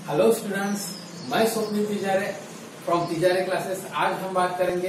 Hello students, मैं Swapnil Tijare from Tijare classes. आज हम बात करेंगे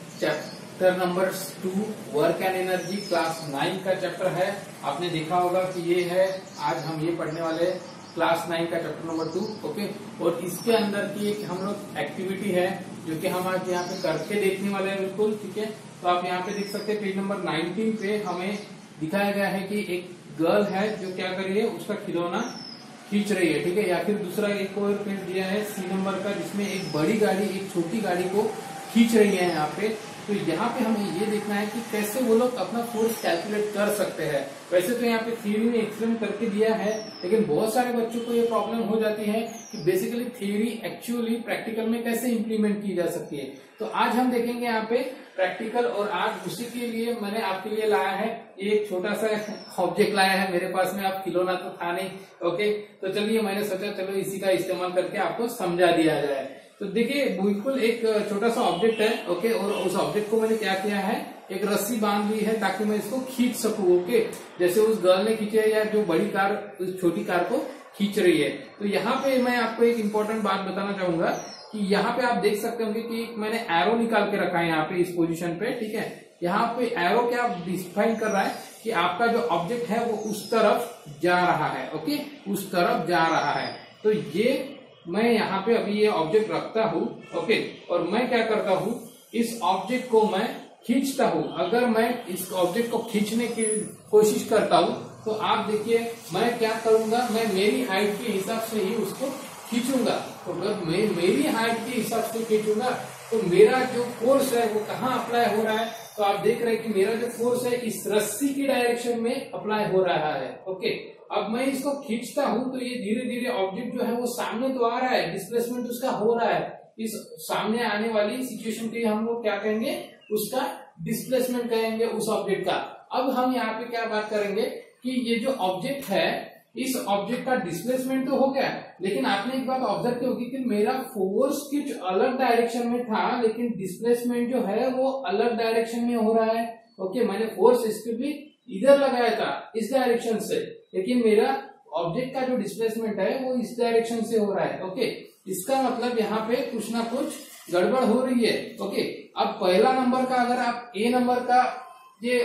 chapter number 2 work and energy, class 9 का चैप्टर है। आपने देखा होगा कि ये है, आज हम ये पढ़ने वाले क्लास 9 का चैप्टर नंबर 2। ओके, और इसके अंदर की एक हम लोग एक्टिविटी है जो कि हम आज यहाँ पे करके देखने वाले हैं। बिल्कुल ठीक है, तो आप यहाँ पे देख सकते हैं पेज नंबर 19 पे हमें दिखाया गया है कि एक गर्ल है जो क्या कर रही है, उसका खिलौना खींच रही है। ठीक है, या फिर दूसरा एक और पेज दिया है C नंबर का, जिसमें एक बड़ी गाड़ी एक छोटी गाड़ी को खींच रही है यहाँ पे। तो यहाँ पे हमें ये देखना है कि कैसे वो लोग अपना फोर्स कैलकुलेट कर सकते हैं। वैसे तो यहाँ पे थ्योरी में एक्सप्लेन करके दिया है, लेकिन बहुत सारे बच्चों को ये प्रॉब्लम हो जाती है कि बेसिकली थ्योरी एक्चुअली प्रैक्टिकल में कैसे इम्प्लीमेंट की जा सकती है। तो आज हम देखेंगे यहाँ पे प्रैक्टिकल, और आज उसी के लिए मैंने आपके लिए लाया है एक छोटा सा ऑब्जेक्ट लाया है। मेरे पास में आप खिलौना तो था नहीं। ओके, तो चलिए मैंने सोचा चलो इसी का इस्तेमाल करके आपको समझा दिया जाए। तो देखिए बिल्कुल एक छोटा सा ऑब्जेक्ट है। ओके, और उस ऑब्जेक्ट को मैंने क्या किया है, एक रस्सी बांध ली है ताकि मैं इसको खींच सकूं। ओके, जैसे उस गर्ल ने खींचे या जो बड़ी कार उस छोटी कार को खींच रही है। तो यहाँ पे मैं आपको एक इम्पोर्टेंट बात बताना चाहूंगा कि यहाँ पे आप देख सकते होंगे कि मैंने एरो निकाल के रखा है यहाँ पे इस पोजीशन पे। ठीक है, यहाँ पे एरो क्या डिफाइन कर रहा है कि आपका जो ऑब्जेक्ट है वो उस तरफ जा रहा है। ओके, उस तरफ जा रहा है। तो ये मैं यहाँ पे अभी ये ऑब्जेक्ट रखता हूँ। ओके, और मैं क्या करता हूँ, इस ऑब्जेक्ट को मैं खींचता हूँ। अगर मैं इस ऑब्जेक्ट को खींचने की कोशिश करता हूँ तो आप देखिए मैं क्या करूंगा, मैं मेरी हाइट के हिसाब से ही उसको खींचूंगा। तो अगर मैं मेरी हाइट के हिसाब से खींचूंगा तो मेरा जो फोर्स है वो कहाँ अप्लाई हो रहा है, तो आप देख रहे हैं कि मेरा जो फोर्स है इस रस्सी की डायरेक्शन में अप्लाई हो रहा है। ओके, अब मैं इसको खींचता हूं तो ये धीरे धीरे ऑब्जेक्ट जो है वो सामने तो आ रहा है, डिस्प्लेसमेंट उसका हो रहा है। इस सामने आने वाली सिचुएशन के लिए हम लोग क्या कहेंगे, उसका डिस्प्लेसमेंट कहेंगे उस ऑब्जेक्ट का। अब हम यहाँ पे क्या बात करेंगे कि ये जो ऑब्जेक्ट है, इस ऑब्जेक्ट का डिस्प्लेसमेंट तो हो गया, लेकिन आपने एक बात ऑब्जर्व की होगी कि मेरा फोर्स कुछ अलग डायरेक्शन में था, लेकिन डिस्प्लेसमेंट जो है वो अलग डायरेक्शन में हो रहा है। ओके, मैंने फोर्स इसके भी इधर लगाया था इस डायरेक्शन से, लेकिन मेरा ऑब्जेक्ट का जो डिस्प्लेसमेंट है वो इस डायरेक्शन से हो रहा है। ओके, इसका मतलब यहाँ पे कुछ ना कुछ गड़बड़ हो रही है। ओके, अब पहला नंबर का अगर आप A नंबर का ये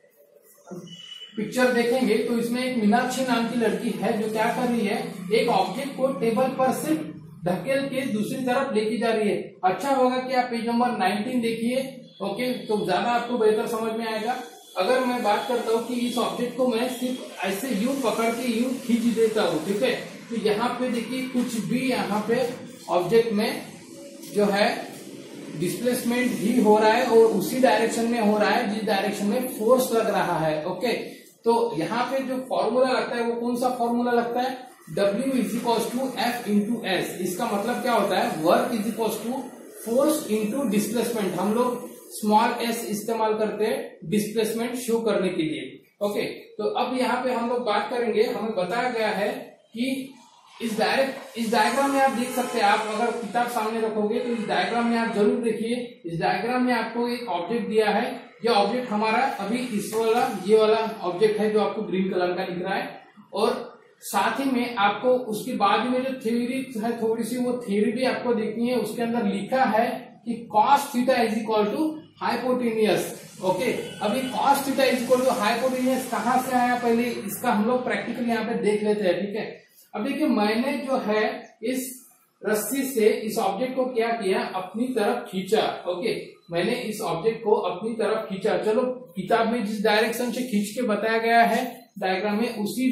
पिक्चर देखेंगे तो इसमें एक मीनाक्षी नाम की लड़की है जो क्या कर रही है, एक ऑब्जेक्ट को टेबल पर से धकेल के दूसरी तरफ लेके जा रही है। अच्छा होगा कि आप पेज नंबर 19 देखिए। ओके, तो ज्यादा आपको बेहतर समझ में आएगा। अगर मैं बात करता हूँ कि इस ऑब्जेक्ट को मैं सिर्फ ऐसे यूं पकड़ के यूं खींच देता हूँ, ठीक है, तो यहाँ पे देखिए कुछ भी यहाँ पे ऑब्जेक्ट में जो है डिस्प्लेसमेंट ही हो रहा है और उसी डायरेक्शन में हो रहा है जिस डायरेक्शन में फोर्स लग रहा है। ओके, तो यहाँ पे जो फॉर्मूला लगता है वो कौन सा फॉर्मूला लगता है, W = F/S। इसका मतलब क्या होता है, वर्क = फोर्स इंटू डिस्प्लेसमेंट। हम लोग स्मॉल s इस्तेमाल करते हैं डिस्प्लेसमेंट शो करने के लिए। ओके, तो अब यहाँ पे हम लोग बात करेंगे, हमें बताया गया है कि इस डायग्राम में आप देख सकते हैं, आप अगर किताब सामने रखोगे तो इस डायग्राम में आप जरूर देखिए। इस डायग्राम में आपको एक ऑब्जेक्ट दिया है। ये ऑब्जेक्ट हमारा अभी इस वाला ये वाला ऑब्जेक्ट है जो आपको ग्रीन कलर का दिख रहा है, और साथ ही में आपको उसके बाद में जो थ्योरी है थोड़ी सी वो थ्योरी भी आपको देखनी है। उसके अंदर लिखा है कि cos थीटा = हाइपोटेनियस। ओके, अभी cos थीटा = हाइपोटेनियस कहाँ से आया, पहले इसका हम लोग प्रैक्टिकली यहाँ पे देख लेते हैं। ठीक है, अब देखिए मैंने जो है इस रस्सी से इस ऑब्जेक्ट को क्या किया, अपनी तरफ खींचा। ओके, मैंने इस ऑब्जेक्ट को अपनी तरफ खींचा। चलो किताब में जिस डायरेक्शन से खींच के बताया गया है डायग्राम में, उसी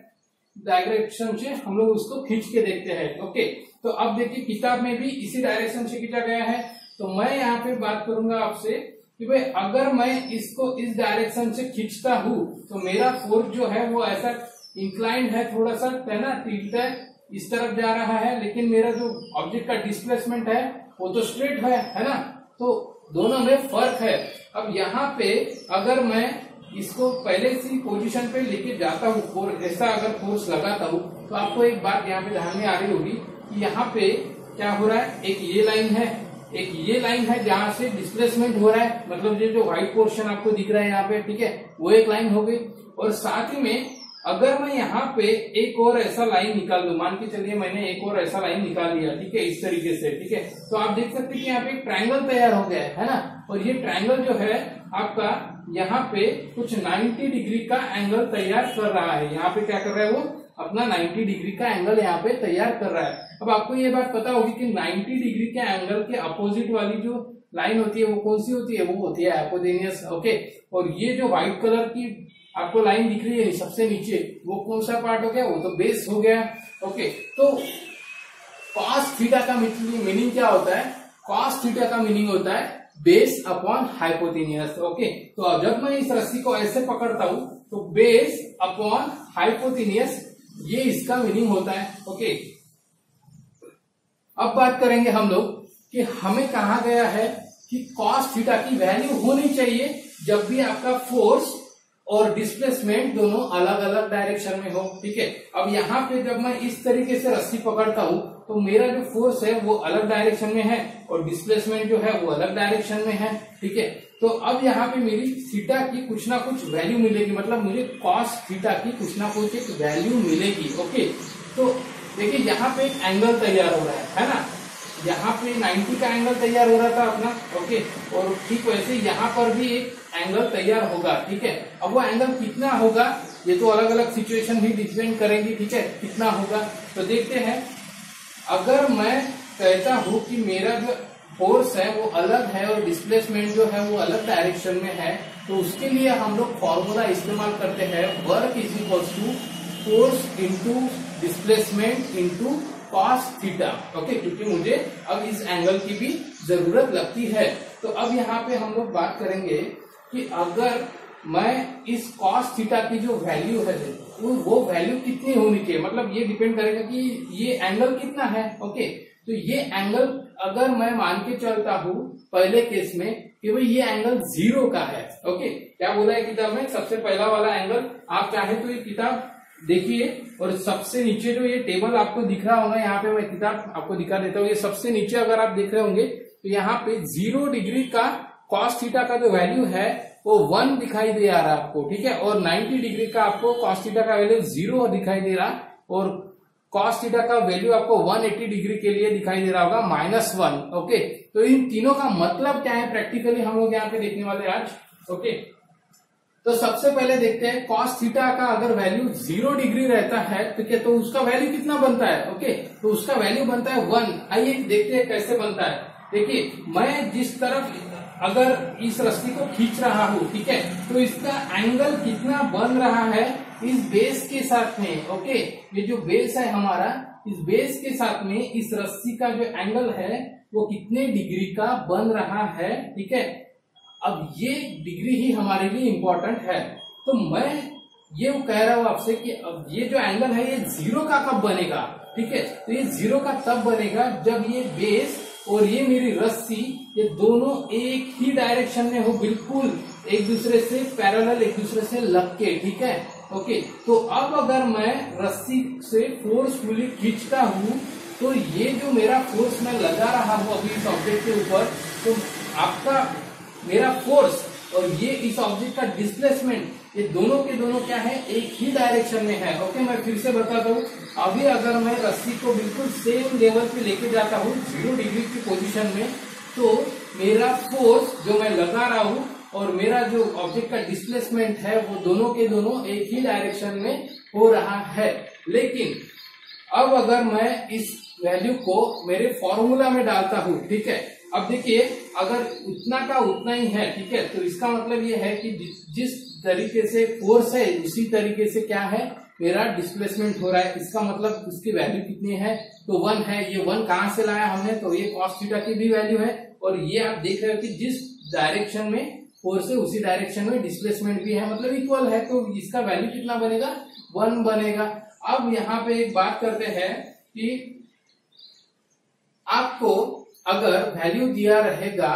डायरेक्शन से हम लोग उसको खींच के देखते हैं। ओके, तो अब देखिए किताब में भी इसी डायरेक्शन से खींचा गया है। तो मैं यहाँ पे बात करूंगा आपसे कि भाई अगर मैं इसको इस डायरेक्शन से खींचता हूँ तो मेरा फोर्स जो है वो ऐसा इंक्लाइंड है, थोड़ा सा है ना, टिल्ट है, इस तरफ जा रहा है, लेकिन मेरा जो ऑब्जेक्ट का डिस्प्लेसमेंट है वो तो स्ट्रेट है ना, तो दोनों में फर्क है। अब यहाँ पे अगर मैं इसको पहले सी पोजीशन पे लेके जाता हूँ और ऐसा अगर फोर्स लगाता हूँ तो आपको एक बात यहाँ पे ध्यान में आ रही होगी कि यहाँ पे क्या हो रहा है, एक ये लाइन है, एक ये लाइन है जहां से डिस्प्लेसमेंट हो रहा है, मतलब ये जो व्हाइट पोर्शन आपको दिख रहा है यहाँ पे, ठीक है, वो एक लाइन हो गई। और साथ ही में अगर मैं यहाँ पे एक और ऐसा लाइन निकाल लूं, मान के चलिए मैंने एक और ऐसा लाइन निकाल लिया, ठीक है, इस तरीके से, ठीक है, तो आप देख सकते हैं कि यहाँ पे एक ट्रायंगल तैयार हो गया है ना। और ये ट्रायंगल जो है आपका यहाँ पे कुछ 90 डिग्री का एंगल तैयार कर रहा है। यहाँ पे क्या कर रहा है वो अपना 90 डिग्री का एंगल यहाँ पे तैयार कर रहा है। अब आपको ये बात पता होगी कि 90 डिग्री के एंगल के अपोजिट वाली जो लाइन होती है वो कौन सी होती है, वो होती है हाइपोटेन्यूस। ओके, और ये जो व्हाइट कलर की आपको लाइन दिख रही है सबसे नीचे, वो कौन सा पार्ट हो गया, वो तो बेस हो गया। ओके, तो कॉस थीटा का मीनिंग क्या होता है, कॉस थीटा का मीनिंग होता है बेस अपॉन हाइपोटेन्यूस। ओके, तो जब मैं इस रस्सी को ऐसे पकड़ता हूं तो बेस अपॉन हाइपोटेन्यूस, ये इसका मीनिंग होता है। ओके, अब बात करेंगे हम लोग कि हमें कहा गया है कि कॉस थीटा की वैल्यू होनी चाहिए जब भी आपका फोर्स और डिस्प्लेसमेंट दोनों अलग अलग डायरेक्शन में हो। ठीक है, अब यहाँ पे जब मैं इस तरीके से रस्सी पकड़ता हूँ तो मेरा जो फोर्स है वो अलग डायरेक्शन में है और डिस्प्लेसमेंट जो है वो अलग डायरेक्शन में है। ठीक है, तो अब यहाँ पे मेरी थीटा की कुछ ना कुछ वैल्यू मिलेगी, मतलब मुझे कॉस थीटा की कुछ ना कुछ एक वैल्यू मिलेगी। ओके, तो देखिए यहाँ पे एक एंगल तैयार हो रहा है ना, यहाँ पे 90 का एंगल तैयार हो रहा था अपना। ओके, और ठीक वैसे यहाँ पर भी एक एंगल तैयार होगा। ठीक है, अब वो एंगल कितना होगा ये तो अलग अलग सिचुएशन भी डिपेंड करेंगी। ठीक है, कितना होगा तो देखते हैं। अगर मैं कहता हूं कि मेरा जो फोर्स है वो अलग है और डिस्प्लेसमेंट जो है वो अलग डायरेक्शन में है, तो उसके लिए हम लोग फॉर्मूला इस्तेमाल करते हैं, work is equal to force into displacement into cos theta. Okay, क्योंकि मुझे अब इस एंगल की भी जरूरत लगती है। तो अब यहाँ पे हम लोग बात करेंगे कि अगर मैं इस कॉस थीटा की जो वैल्यू है वो वैल्यू कितनी होनी चाहिए, मतलब ये डिपेंड करेगा कि ये एंगल कितना है। ओके, तो ये एंगल अगर मैं मान के चलता हूं पहले केस में कि भाई ये एंगल 0 का है। ओके, क्या बोला है किताब में, सबसे पहला वाला एंगल, आप चाहे तो ये किताब देखिए और सबसे नीचे जो ये टेबल आपको दिख रहा होगा, यहाँ पे मैं किताब आपको दिखा देता हूँ। ये सबसे नीचे अगर आप देख रहे होंगे तो यहाँ पे 0 डिग्री का कॉस थीटा का जो वैल्यू है वो 1 दिखाई दे रहा है आपको। ठीक है, और 90 डिग्री का आपको कॉस थीटा का वैल्यू 0 दिखाई दे रहा, और कॉस थीटा का वैल्यू आपको 180 डिग्री के लिए दिखाई दे रहा होगा -1। ओके, तो इन तीनों का मतलब क्या है प्रैक्टिकली हम लोग यहाँ पे देखने वाले आज। ओके, तो सबसे पहले देखते हैं कॉस थीटा का अगर वैल्यू 0 डिग्री रहता है ठीक है, तो उसका वैल्यू कितना बनता है। ओके, तो उसका वैल्यू बनता है 1। आइए देखते हैं कैसे बनता है। देखिए, मैं जिस तरफ अगर इस रस्सी को खींच रहा हूं, ठीक है, तो इसका एंगल कितना बन रहा है इस बेस के साथ में। ओके, ये जो बेस है हमारा, इस बेस के साथ में इस रस्सी का जो एंगल है वो कितने डिग्री का बन रहा है। ठीक है, अब ये डिग्री ही हमारे लिए इंपॉर्टेंट है। तो मैं ये कह रहा हूं आपसे कि अब ये जो एंगल है ये 0 का कब बनेगा। ठीक है, तो ये 0 का तब बनेगा जब ये बेस और ये मेरी रस्सी ये दोनों एक ही डायरेक्शन में हो, बिल्कुल एक दूसरे से पैरेलल, एक दूसरे से लग के। ठीक है, ओके, तो अब अगर मैं रस्सी से फोर्सफुली खींचता हूं तो ये जो मेरा फोर्स मैं लगा रहा हूं अभी इस ऑब्जेक्ट के ऊपर, तो आपका मेरा फोर्स और ये इस ऑब्जेक्ट का डिस्प्लेसमेंट, ये दोनों के दोनों क्या है, एक ही डायरेक्शन में है। ओके, मैं फिर से बताता हूँ। अभी अगर मैं रस्सी को बिल्कुल सेम लेवल पे लेके जाता हूँ 0 डिग्री की पोजीशन में, तो मेरा फोर्स जो मैं लगा रहा हूँ और मेरा जो ऑब्जेक्ट का डिस्प्लेसमेंट है वो दोनों के दोनों एक ही डायरेक्शन में हो रहा है। लेकिन अब अगर मैं इस वैल्यू को मेरे फॉर्मूला में डालता हूँ, ठीक है, अब देखिए अगर उतना का उतना ही है, ठीक है, तो इसका मतलब ये है कि जिस तरीके से फोर्स है उसी तरीके से क्या है, मेरा डिस्प्लेसमेंट हो रहा है। इसका मतलब उसकी वैल्यू कितनी है, तो 1 है। ये 1 कहां से लाया हमने, तो ये कॉस थीटा की भी वैल्यू है, और ये आप देख रहे हो कि जिस डायरेक्शन में फोर्स है उसी डायरेक्शन में डिस्प्लेसमेंट भी है, मतलब इक्वल है, तो इसका वैल्यू कितना बनेगा, 1 बनेगा। अब यहाँ पे एक बात करते हैं कि आपको अगर वैल्यू दिया रहेगा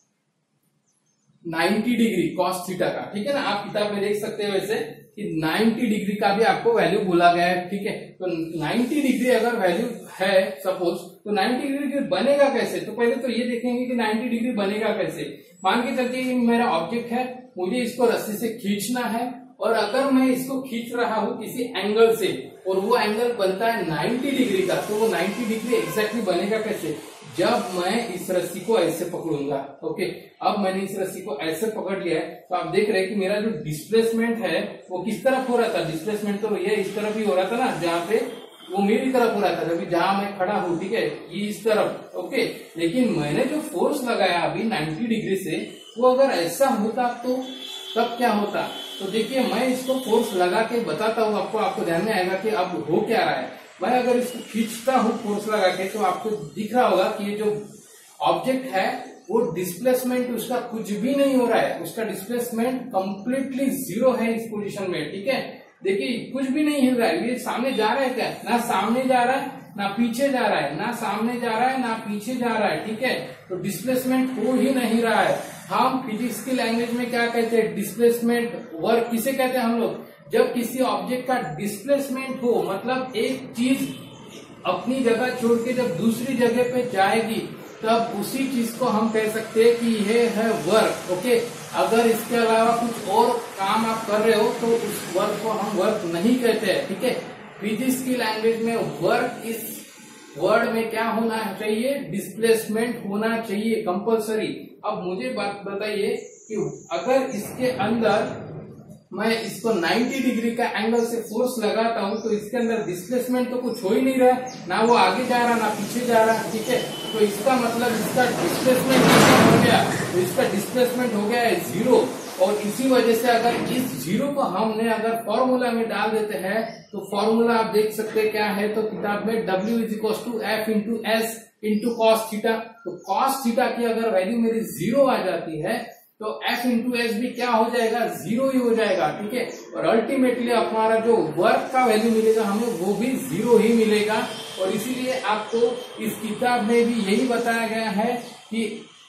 90 डिग्री कॉस थीटा का, ठीक है ना, आप किताब में देख सकते हैं वैसे कि 90 डिग्री का भी आपको वैल्यू बोला गया है। ठीक है, तो 90 डिग्री अगर वैल्यू है सपोज, तो 90 डिग्री बनेगा कैसे, तो पहले तो ये देखेंगे कि 90 डिग्री बनेगा कैसे। मान के चलते मेरा ऑब्जेक्ट है, मुझे इसको रस्सी से खींचना है और अगर मैं इसको खींच रहा हूँ किसी एंगल से और वो एंगल बनता है 90 डिग्री का, तो वो 90 डिग्री एग्जैक्टली बनेगा कैसे? जब मैं इस रस्सी को ऐसे पकड़ूंगा। ओके, अब मैंने इस रस्सी को ऐसे पकड़ लिया है, तो आप देख रहे हैं कि मेरा जो डिस्प्लेसमेंट है वो किस तरफ हो रहा था? डिस्प्लेसमेंट तो ये इस तरफ ही हो रहा था ना, जहाँ पे वो मेरी तरफ हो रहा था, अभी जहां मैं खड़ा हूँ, ठीक है, ये इस तरफ। ओके, लेकिन मैंने जो फोर्स लगाया अभी 90 डिग्री से, वो अगर ऐसा होता तो तब क्या होता? तो देखिए, मैं इसको फोर्स लगा के बताता हूँ आपको, आपको ध्यान में आएगा कि अब हो क्या रहा है। मैं अगर इसको खींचता हूँ फोर्स लगा के, तो आपको दिख रहा होगा कि ये जो ऑब्जेक्ट है वो डिस्प्लेसमेंट उसका कुछ भी नहीं हो रहा है, उसका डिस्प्लेसमेंट कंप्लीटली जीरो है इस पोजीशन में। ठीक है, देखिए कुछ भी नहीं हिल रहा है, ये सामने जा रहा है क्या? ना सामने जा रहा है ना पीछे जा रहा है, ना सामने जा रहा है ना पीछे जा रहा है। ठीक है, तो डिस्प्लेसमेंट हो ही नहीं रहा है। हम फिजिक्स की लैंग्वेज में क्या कहते हैं? डिस्प्लेसमेंट वर्क किसे कहते हैं हम लोग? जब किसी ऑब्जेक्ट का डिस्प्लेसमेंट हो, मतलब एक चीज अपनी जगह छोड़ के जब दूसरी जगह पे जाएगी, तब उसी चीज को हम कह सकते हैं कि ये है वर्क। ओके, अगर इसके अलावा कुछ और काम आप कर रहे हो तो उस वर्क को हम वर्क नहीं कहते हैं। ठीक है, फिजिक्स की लैंग्वेज में वर्क इस वर्ड में क्या होना चाहिए? डिस्प्लेसमेंट होना चाहिए कंपलसरी। अब मुझे बात बताइए कि अगर इसके अंदर मैं इसको 90 डिग्री का एंगल से फोर्स लगाता हूं, तो इसके अंदर डिस्प्लेसमेंट तो कुछ हो ही नहीं रहा, ना वो आगे जा रहा ना पीछे जा रहा। ठीक है, तो इसका मतलब इसका डिस्प्लेसमेंट हो गया, तो इसका डिस्प्लेसमेंट हो गया है जीरो। और इसी वजह से अगर इस जीरो को हमने अगर फॉर्मूला में डाल देते हैं, तो फॉर्मूला आप देख सकते हैं क्या है, तो किताब में W = F × S × cos theta. तो cos थीटा की अगर वैल्यू मेरी जीरो आ जाती है, तो F × S भी क्या हो जाएगा? जीरो ही हो जाएगा। ठीक है, और अल्टीमेटली हमारा जो वर्क का वैल्यू मिलेगा हमें वो भी जीरो ही मिलेगा। और इसीलिए आपको इस किताब में भी यही बताया गया है कि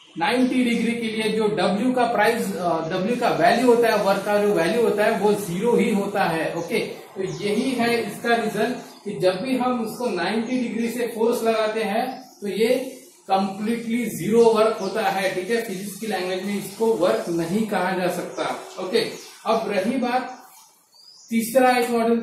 90 डिग्री के लिए जो W का प्राइस, W का वैल्यू होता है, वर्क का जो वैल्यू होता है वो जीरो ही होता है। ओके, तो यही है इसका रीजन कि जब भी हम इसको 90 डिग्री से फोर्स लगाते हैं तो ये कंप्लीटली जीरो वर्क होता है। ठीक है, फिजिक्स की लैंग्वेज में इसको वर्क नहीं कहा जा सकता। ओके, अब रही बात तीसरा एक मॉडल,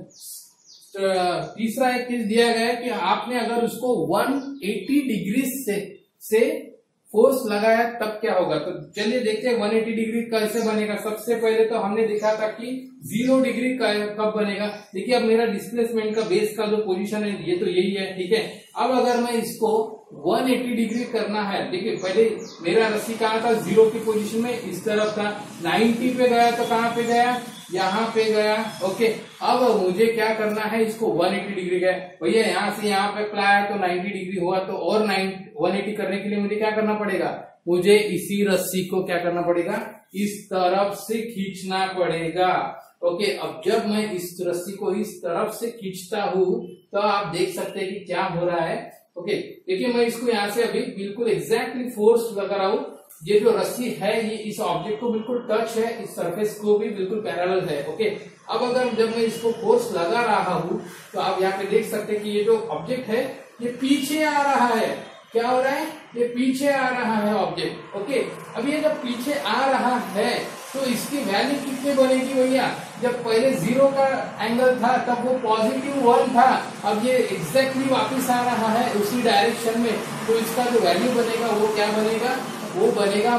तीसरा एक चीज दिया गया है कि आपने अगर उसको 180 डिग्री से फोर्स लगाया तब क्या होगा। तो चलिए देखते हैं 180 डिग्री कैसे बनेगा। सबसे पहले तो हमने देखा था कि 0 डिग्री कब बनेगा। देखिए, अब मेरा डिस्प्लेसमेंट का बेस का जो पोजीशन है ये तो यही है। ठीक है, अब अगर मैं इसको 180 डिग्री करना है, देखिए पहले मेरा रस्सी कहाँ था? 0 की पोजीशन में, इस तरफ था। 90 पे गया तो कहाँ पे गया? यहाँ पे गया। ओके, अब मुझे क्या करना है? इसको 180 डिग्री का, भैया यहाँ से यहाँ पे अप्लाई तो 90 डिग्री हुआ, तो और 180 करने के लिए मुझे क्या करना पड़ेगा? मुझे इसी रस्सी को क्या करना पड़ेगा? इस तरफ से खींचना पड़ेगा। ओके, अब जब मैं इस रस्सी को इस तरफ से खींचता हूँ तो आप देख सकते हैं कि क्या हो रहा है। ओके, देखिए मैं इसको यहाँ से अभी बिल्कुल एग्जैक्टली फोर्स लगा रहा हूँ। ये जो रस्सी है ये इस ऑब्जेक्ट को बिल्कुल टच है, इस सरफेस को भी बिल्कुल पैरेलल है। ओके, अब अगर जब मैं इसको फोर्स लगा रहा हूँ तो आप यहाँ पे देख सकते हैं कि ये जो ऑब्जेक्ट है ये पीछे आ रहा है। क्या हो रहा है? ये पीछे आ रहा है ऑब्जेक्ट। ओके, अब ये जब पीछे आ रहा है तो इसकी वैल्यू कितनी बनेगी भैया? जब पहले 0 का एंगल था तब वो +1 था, अब ये एग्जैक्टली वापस आ रहा है उसी डायरेक्शन में, तो इसका जो वैल्यू बनेगा वो क्या बनेगा? वो बनेगा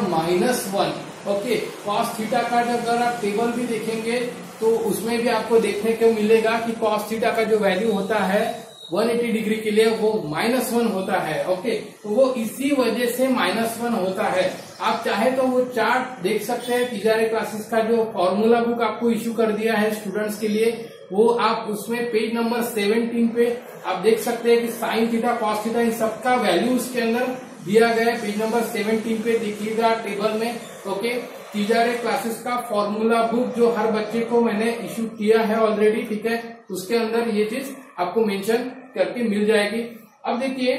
-1। ओके, cos थीटा का अगर आप टेबल भी देखेंगे तो उसमें भी आपको देखने को मिलेगा कि cos थीटा का जो वैल्यू होता है 180 डिग्री के लिए वो -1 होता है। ओके, तो वो इसी वजह से -1 होता है। आप चाहे तो वो चार्ट देख सकते हैं, तिजारे क्लासेस का जो फॉर्मूला बुक आपको इश्यू कर दिया है स्टूडेंट्स के लिए, वो आप उसमें पेज नंबर 17 पे आप देख सकते हैं कि साइन थीटा cos थीटा इन सबका वैल्यू उसके अंदर दिया गया है। पेज नंबर 17 पे देखिएगा टेबल में। ओके, तिजारे क्लासेस का फॉर्मूला बुक जो हर बच्चे को मैंने इश्यू किया है ऑलरेडी। ठीक है, उसके अंदर ये चीज आपको मेंशन करके मिल जाएगी। अब देखिए,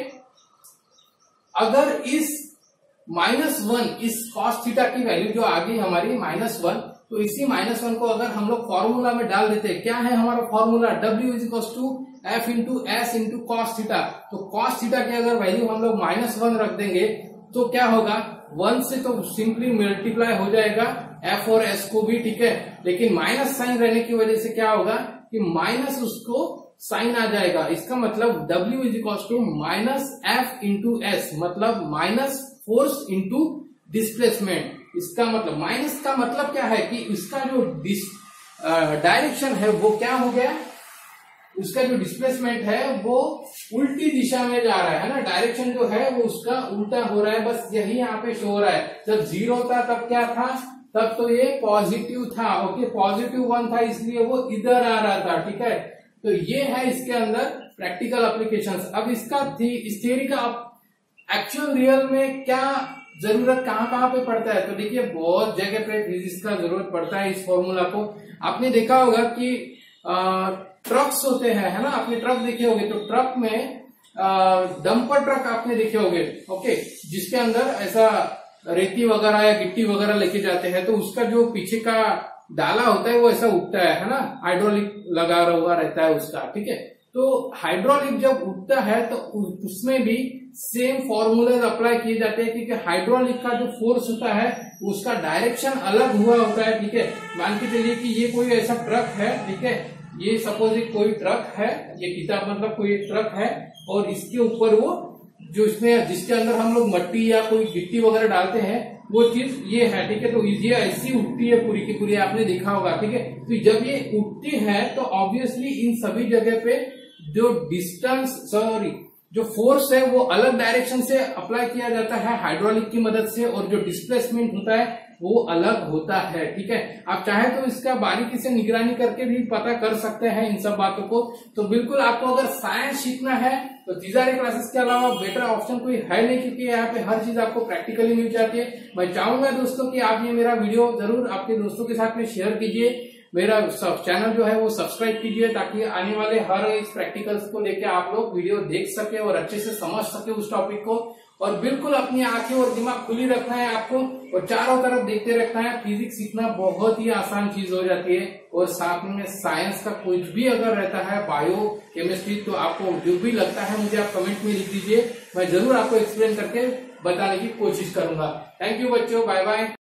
अगर इस -1 इस cos थीटा की वैल्यू जो आ गई हमारी -1, तो इसी -1 को अगर हम लोग फॉर्मूला में डाल देते हैं, क्या है हमारा formula? W = F × S × cos theta. तो cos थीटा की अगर वैल्यू हम लोग -1 रख देंगे तो क्या होगा, 1 से तो सिंपली मल्टीप्लाई हो जाएगा f और s को भी, ठीक है। लेकिन माइनस साइन रहने की वजह से क्या होगा कि माइनस उसको साइन आ जाएगा। इसका मतलब w is equal to minus F into S, मतलब माइनस फोर्स इंटू डिस्प्लेसमेंट। इसका मतलब माइनस का मतलब क्या है कि इसका जो डायरेक्शन है वो क्या हो गया, उसका जो डिस्प्लेसमेंट है वो उल्टी दिशा में जा रहा है ना, डायरेक्शन जो है वो उसका उल्टा हो रहा है, बस यही यहाँ पे शो हो रहा है। जब 0 था तब क्या था, तब तो ये पॉजिटिव था, ओके, पॉजिटिव 1 था इसलिए वो इधर आ रहा था, ठीक है। तो ये है इसके अंदर प्रैक्टिकल एप्लीकेशंस। अब इसका इस थियरी का एक्चुअल रियल में क्या जरूरत कहाँ पे पड़ता है, तो देखिए बहुत जगह पे फिजिक्स का जरूरत पड़ता है इस फॉर्मूला को। आपने देखा होगा कि ट्रक्स होते हैं, है ना, आपने ट्रक देखे होंगे, तो ट्रक में डंपर ट्रक आपने देखे होंगे, ओके, जिसके अंदर ऐसा रेती वगैरह या गिट्टी वगैरह लेके जाते हैं, तो उसका जो पीछे का डाला होता है वो ऐसा उठता है ना, हाइड्रोलिक लगा हुआ रहता है उसका, ठीक है। तो हाइड्रोलिक जब उठता है तो उसमें भी सेम फॉर्मूले अप्लाई किए जाते हैं, क्योंकि हाइड्रोलिक का जो फोर्स होता है उसका डायरेक्शन अलग हुआ होता है, ठीक है। मान के चलिए कि ये कोई ऐसा ट्रक है, ठीक है, ये सपोज कोई ट्रक है, ये किताब मतलब कोई ट्रक है, और इसके ऊपर वो जो इसमें जिसके अंदर हम लोग मट्टी या कोई गिट्टी वगैरह डालते हैं वो चीज ये है, ठीक है। तो ये ऐसी उठती है पूरी की पूरी, आपने देखा होगा, ठीक है। तो जब ये उठती है तो ऑब्वियसली इन सभी जगह पे जो जो फोर्स है वो अलग डायरेक्शन से अप्लाई किया जाता है हाइड्रोलिक की मदद से, और जो डिस्प्लेसमेंट होता है वो अलग होता है, ठीक है। आप चाहे तो इसका बारीकी से निगरानी करके भी पता कर सकते हैं इन सब बातों को। तो बिल्कुल आपको अगर साइंस सीखना है तो तीजारे क्लासेस के अलावा बेटर ऑप्शन कोई है नहीं, क्योंकि यहाँ पे हर चीज आपको प्रैक्टिकली मिल जाती है। मैं चाहूंगा दोस्तों कि आप ये मेरा वीडियो जरूर आपके दोस्तों के साथ में शेयर कीजिए, मेरा चैनल जो है वो सब्सक्राइब कीजिए, ताकि आने वाले हर इस प्रैक्टिकल्स को लेकर आप लोग वीडियो देख सके और अच्छे से समझ सके उस टॉपिक को। और बिल्कुल अपनी आंखें और दिमाग खुली रखना है आपको, और चारों तरफ देखते रखना है। फिजिक्स सीखना बहुत ही आसान चीज हो जाती है, और साथ में साइंस का कुछ भी अगर रहता है, बायो केमिस्ट्री, तो आपको जो भी लगता है मुझे आप कमेंट में लिख दीजिए, मैं जरूर आपको एक्सप्लेन करके बताने की कोशिश करूंगा। थैंक यू बच्चों, बाय बाय।